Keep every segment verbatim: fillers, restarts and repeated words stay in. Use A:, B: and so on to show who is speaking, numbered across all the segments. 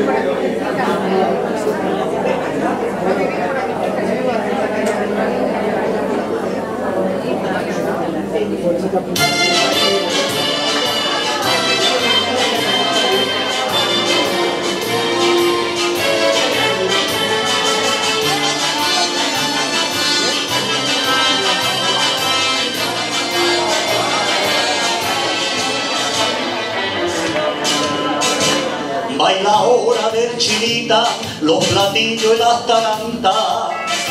A: Baila ahora del chinita, los platillos y las tarantas.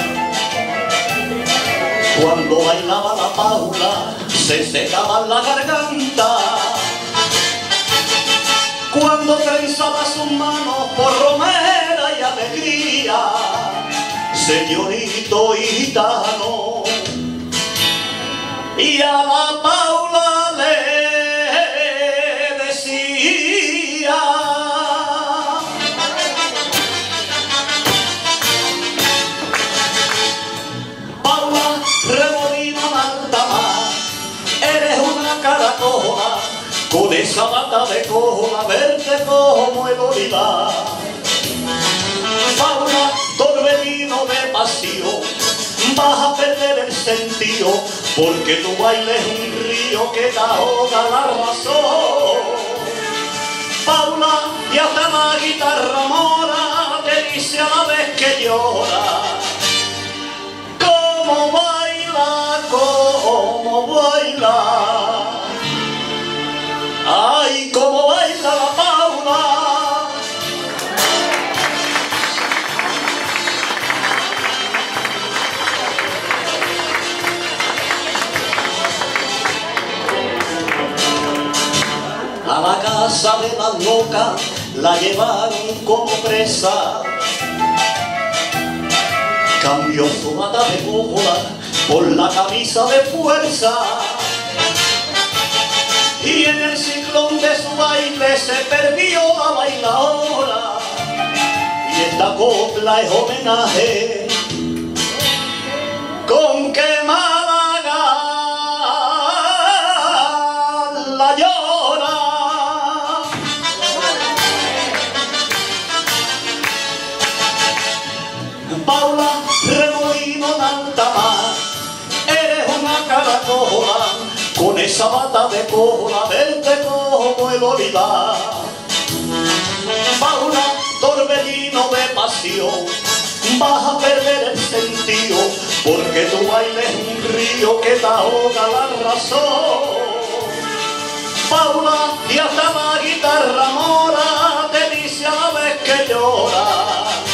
A: Cuando bailaba la Paula, se secaba la garganta. Cuando trenzaba sus manos por romera y alegría, señorito gitano, y a la Paula le decía: Paula, remolino en alta mar, eres una caracola, con esa bata de cola verde como el olivar. Paula, torbellino de pasión, vas a perder el sentido, porque tu baile es un río que te ahoga la razón. Paula, y hasta la guitarra mora te dice a la vez que llora: cómo baila, cómo baila, ay, cómo baila la Paula. A la casa de las locas la llevaron como presa, cambió su bata de cola por la camisa de fuerza, y en el ciclón de su baile se perdió la bailadora, y esta copla es homenaje con que Málaga la llora. Paula, remolino en alta mar, eres una caracola, con esa bata de cola verde como el olivar. Paula, torbellino de pasión, vas a perder el sentido, porque tu baile es un río que te ahoga la razón. Paula, y hasta la guitarra mora te dice a la vez que llora: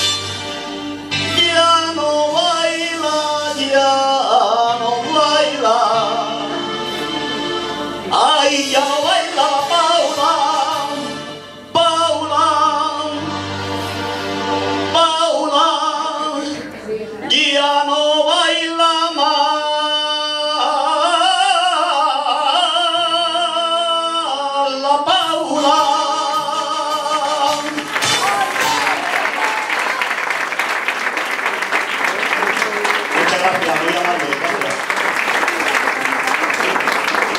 A: ya no baila, ya no baila, ay, ya no baila la Paula. Paula, Paula, ya no